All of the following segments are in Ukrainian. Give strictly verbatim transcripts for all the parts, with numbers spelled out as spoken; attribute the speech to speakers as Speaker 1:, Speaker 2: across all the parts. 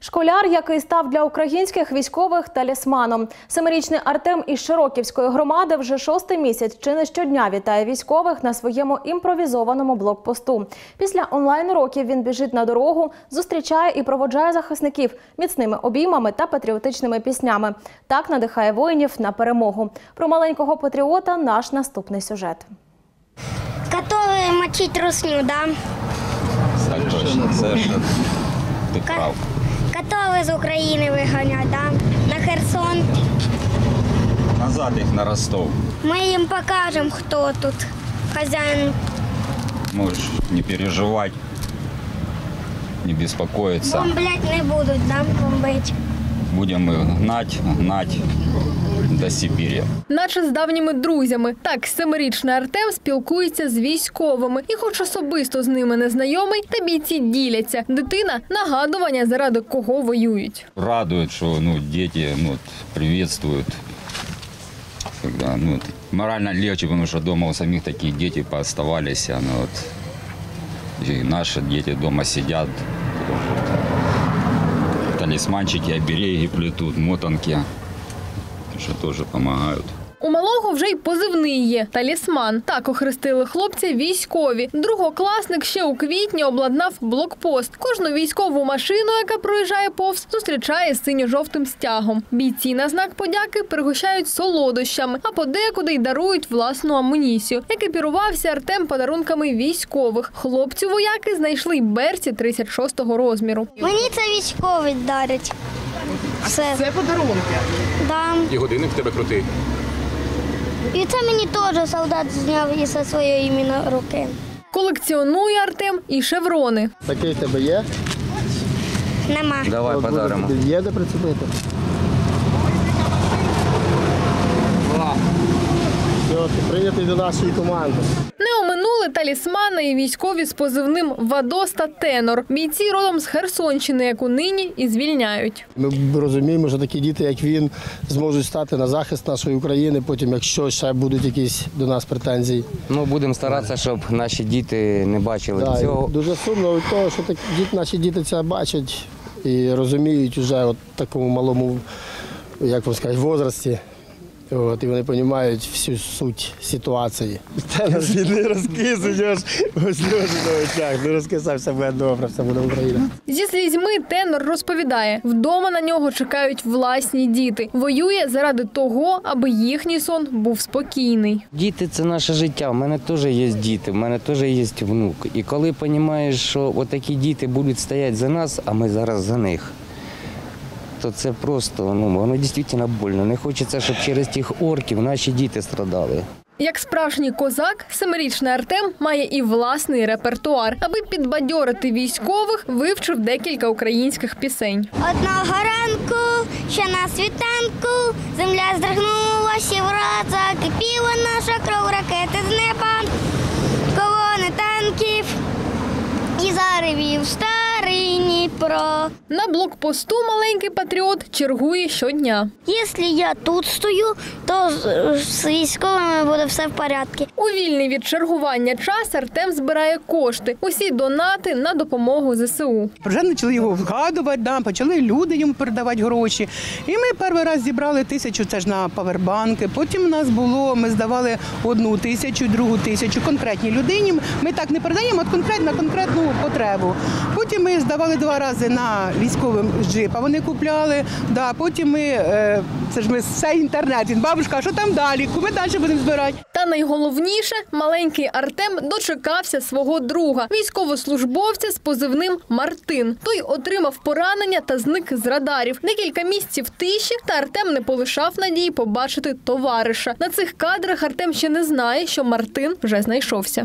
Speaker 1: Школяр, який став для українських військових талісманом. Семирічний Артем із Широківської громади вже шостий місяць чи не щодня вітає військових на своєму імпровізованому блокпосту. Після онлайн-уроків він біжить на дорогу, зустрічає і проводжає захисників міцними обіймами та патріотичними піснями. Так надихає воїнів на перемогу. Про маленького патріота наш наступний сюжет.
Speaker 2: Готові мочити русню, да?
Speaker 3: Так точно, совершенно. Ти прав.
Speaker 2: Готові з України виганяти, да? На Херсон.
Speaker 3: Назад їх на Ростов.
Speaker 2: Ми їм покажемо, хто тут хазяїн.
Speaker 3: Можеш не переживати, не беспокоиться.
Speaker 2: Бомблять не будуть, да? Бомбить.
Speaker 3: Будемо гнати, гнати до Сибірі.
Speaker 4: Наче з давніми друзями. Так, семирічний Артем спілкується з військовими. І хоч особисто з ними не знайомий, та бійці діляться. Дитина – нагадування, заради кого воюють.
Speaker 3: Радують, що ну, діти ну, привітствують. Когда, ну, морально легче, тому що вдома у самих такі діти пооставалися. Ну, от, і наші діти вдома сидять. Талісманчики, обереги плетуть, мотанки, що теж допомагають.
Speaker 4: У малого вже й позивний є – талісман. Так охрестили хлопця військові. Другокласник ще у квітні обладнав блокпост. Кожну військову машину, яка проїжджає повз, зустрічає синьо-жовтим стягом. Бійці на знак подяки пригощають солодощами, а подекуди й дарують власну амуніцію. Екіпірувався Артем подарунками військових. Хлопцю вояки знайшли й берці тридцять шостого розміру.
Speaker 2: Мені це військові дарять. Все.
Speaker 5: Це подарунки.
Speaker 2: Да.
Speaker 5: І годинник в тебе крутий.
Speaker 2: І це мені теж солдат зняв із своєї імені руки.
Speaker 4: Колекціонує Артем і шеврони.
Speaker 6: Такий в тебе є?
Speaker 2: Нема.
Speaker 3: Давай
Speaker 6: От
Speaker 3: подаримо.
Speaker 6: буде- Є де прицепити? Все, ти прийнятий до нашої команди.
Speaker 4: Не оминули талісмани і військові з позивним «Вадос» та «Тенор». Бійці родом з Херсонщини, яку нині і звільняють.
Speaker 6: Ми розуміємо, що такі діти, як він, зможуть стати на захист нашої України, потім, якщо ще будуть якісь до нас претензії.
Speaker 7: Ну, будемо старатися, щоб наші діти не бачили
Speaker 6: Да,
Speaker 7: цього.
Speaker 6: і дуже сумно від того, що так, діти, наші діти це бачать і розуміють вже от такому малому, як вам сказати, возрасті. От, і вони розуміють всю суть ситуації. Та нас не розкисуєш, ось сльози на очах, не розкисав, все буде добре, все буде Україна.
Speaker 4: Зі слізьми Тенор розповідає, вдома на нього чекають власні діти. Воює заради того, аби їхній сон був спокійний.
Speaker 7: Діти – це наше життя. У мене теж є діти, у мене теж є внук. І коли розумієш, що отакі діти будуть стояти за нас, а ми зараз за них, то це просто, ну, воно дійсно больно. Не хочеться, щоб через тих орків наші діти страдали.
Speaker 4: Як справжній козак, семирічний Артем має і власний репертуар. Аби підбадьорити військових, вивчив декілька українських пісень.
Speaker 2: Одного ранку, ще на світанку, земля здригнулася і враз закипіла наша кров, ракети з неба, колони танків і заревів старий Дніпро.
Speaker 4: На блокпосту маленький патріот чергує щодня.
Speaker 2: Якщо я тут стою, то з- з військовими буде все в порядку.
Speaker 4: У вільний від чергування час Артем збирає кошти. Усі донати на допомогу зе се у.
Speaker 5: Вже почали його вгадувати, да, почали люди йому передавати гроші. І ми перший раз зібрали тисячу, це ж на павербанки. Потім у нас було, ми здавали одну тисячу, другу тисячу конкретній людині. Ми так не передаємо, а конкретно на конкретну потребу. Потім ми здавали два рази на військовим джип, а вони купляли. Да, потім ми, е, це ж ми все інтернет, він бабушка, що там далі, ми далі будемо збирати.
Speaker 4: Та найголовніше, маленький Артем дочекався свого друга, військовослужбовця з позивним Мартин. Той отримав поранення та зник з радарів. Декілька місяців тиші, та Артем не полишав надії побачити товариша. На цих кадрах Артем ще не знає, що Мартин вже знайшовся.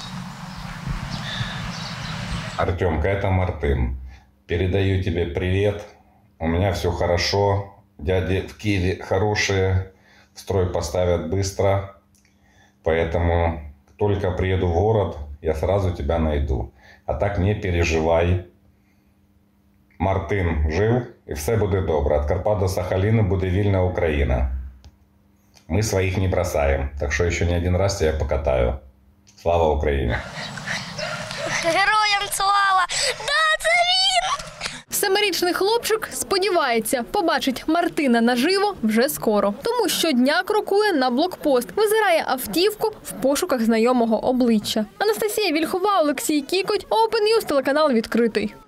Speaker 8: Артемка, это Мартын. Передаю тебе привет. У меня все хорошо. Дяди в Киеве хорошие. Строй поставят быстро. Поэтому только приеду в город, я сразу тебя найду. А так не переживай. Мартин жив і все буде добре. От Карпат до Сахаліна буде вільна Україна. Ми своїх не бросаємо. Так що ще не один раз тебе покатаю. Слава Україні!
Speaker 2: Героям слава! Да, це він!
Speaker 4: Семирічний хлопчик сподівається, побачить Мартина наживо вже скоро. Тому щодня крокує на блокпост, визирає автівку в пошуках знайомого обличчя. Анастасія Вільхова, Олексій Кікоть, Open News, телеканал «Відкритий».